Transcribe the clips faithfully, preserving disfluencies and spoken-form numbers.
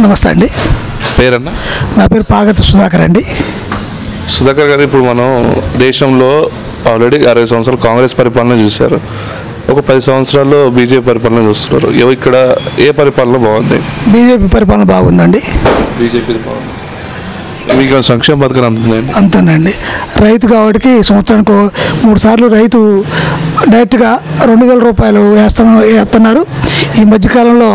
నమస్తే అండి. పేరన్న? నా పేరు పాగతి సుధాకర్ అండి. సుధాకర్ గారు, ఇప్పుడు మనం దేశంలో ఆల్రెడీ అరవై సంవత్సరాలు కాంగ్రెస్ పరిపాలన చూశారు, ఒక పది సంవత్సరాల్లో బీజేపీ పరిపాలన చూస్తున్నారు. ఇక్కడ ఏ పరిపాలన బాగుంది? బీజేపీ పరిపాలన బాగుందండి. బీజేపీ బాగుంది. మీకు సంక్షేమ పథకాలు అందుతున్నాయండి? అంతేనండి. రైతు కాబట్టి సంవత్సరానికి మూడు సార్లు రైతు డైరెక్ట్గా రెండు వేల రూపాయలు వేస్తా వేస్తున్నారు. ఈ మధ్యకాలంలో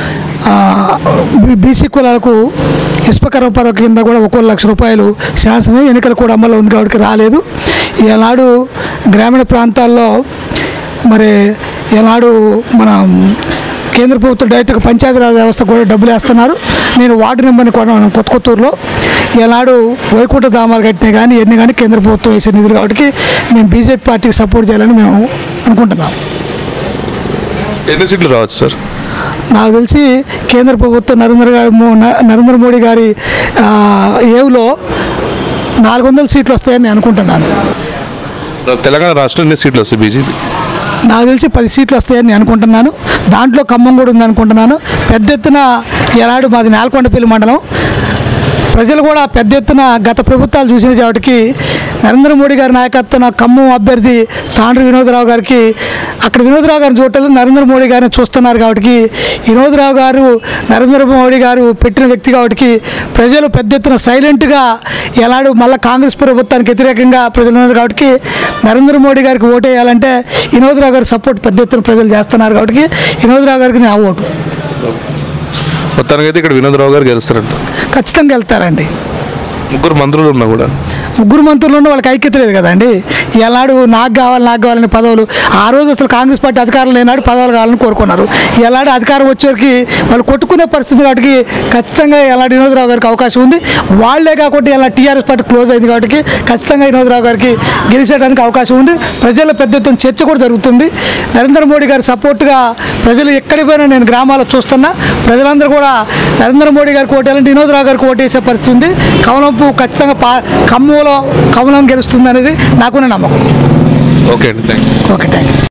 బీసీ కులాలకు ఇసుపకరం పథకం కింద కూడా ఒక్కో లక్ష రూపాయలు శాసన ఎన్నికలు కూడా అమల్లో ఉంది కాబట్టి రాలేదు. ఈనాడు గ్రామీణ ప్రాంతాల్లో మరి ఈనాడు మన కేంద్ర ప్రభుత్వం డైరెక్ట్గా పంచాయతీరాజ్ వ్యవస్థ కూడా డబ్బులు వేస్తున్నారు. నేను వార్డు నెంబర్ని కూడా కొత్త కొత్తూరులో ఈనాడు వైకుంఠ ధామాలు కట్టినా కానీ ఎన్ని కానీ కేంద్ర ప్రభుత్వం వేసే నిధులు కాబట్టి మేము బీజేపీ పార్టీకి సపోర్ట్ చేయాలని మేము అనుకుంటున్నాం. ఎన్ని సీట్లు రావచ్చు సార్? నాకు తెలిసి కేంద్ర ప్రభుత్వం నరేంద్ర గారి నరేంద్ర మోడీ గారి ఏవులో నాలుగు వందల సీట్లు వస్తాయని నేను అనుకుంటున్నాను. తెలంగాణ రాష్ట్రం ఎన్ని సీట్లు వస్తాయి బీజేపీ? నాకు తెలిసి పది సీట్లు వస్తాయని నేను అనుకుంటున్నాను. దాంట్లో ఖమ్మం కూడా ఉంది అనుకుంటున్నాను. పెద్ద ఎత్తున ఈనాడు మాది నేలకొండపల్లి మండలం, ప్రజలు కూడా పెద్ద ఎత్తున గత ప్రభుత్వాలు చూసిన కాబట్టి నరేంద్ర మోడీ గారి నాయకత్వం ఖమ్మం అభ్యర్థి తాండ్రి వినోదరావు గారికి అక్కడ వినోదరావు గారిని చూడలేదు, నరేంద్ర మోడీ గారిని చూస్తున్నారు కాబట్టి వినోదరావు గారు నరేంద్ర మోడీ గారు పెట్టిన వ్యక్తి కాబట్టి ప్రజలు పెద్ద ఎత్తున సైలెంట్గా ఎలాడు మళ్ళీ కాంగ్రెస్ ప్రభుత్వానికి వ్యతిరేకంగా ప్రజలు ఉన్నారు కాబట్టి నరేంద్ర మోడీ గారికి ఓటు వేయాలంటే వినోదరావు గారికి సపోర్ట్ పెద్ద ఎత్తున ప్రజలు చేస్తున్నారు కాబట్టి వినోదరావు గారికి నా ఓటు. మొత్తానికైతే ఇక్కడ వినోదరావు గారు గెలుస్తారంట? ఖచ్చితంగా వెళ్తారండి. ముగ్గురు మంత్రులు ఉన్నా కూడా ముగ్గురు మంత్రులు ఉన్న వాళ్ళకి ఐక్యత లేదు కదండి. ఎలాడు నాకు కావాలి నాకు కావాలని పదవులు ఆ రోజు అసలు కాంగ్రెస్ పార్టీ అధికారం లేనాడు పదవులు కావాలని కోరుకున్నారు. ఎలాంటి అధికారం వచ్చేసరికి వాళ్ళు కొట్టుకునే పరిస్థితి కాబట్టి ఖచ్చితంగా ఎలాంటి వినోదరావు గారికి అవకాశం ఉంది. వాళ్లే కాకుండా ఇలా టీఆర్ఎస్ పార్టీ క్లోజ్ అయింది కాబట్టి ఖచ్చితంగా వినోదరావు గారికి గెలిచేయడానికి అవకాశం ఉంది. ప్రజల పెద్ద ఎత్తున చర్చ కూడా జరుగుతుంది. నరేంద్ర మోడీ గారి సపోర్ట్గా ప్రజలు ఎక్కడికి పోయినా నేను గ్రామాల్లో చూస్తున్నా ప్రజలందరూ కూడా నరేంద్ర మోడీ గారికి ఓటేయాలంటే వినోదరావు గారికి ఓటేసే పరిస్థితి ఉంది. కమలంపు ఖచ్చితంగా పా ఖమ్మంలో కమలం గెలుస్తుంది అనేది నాకున్న నమ్మకం. ఓకే అండి, thank you. Okay, thank you.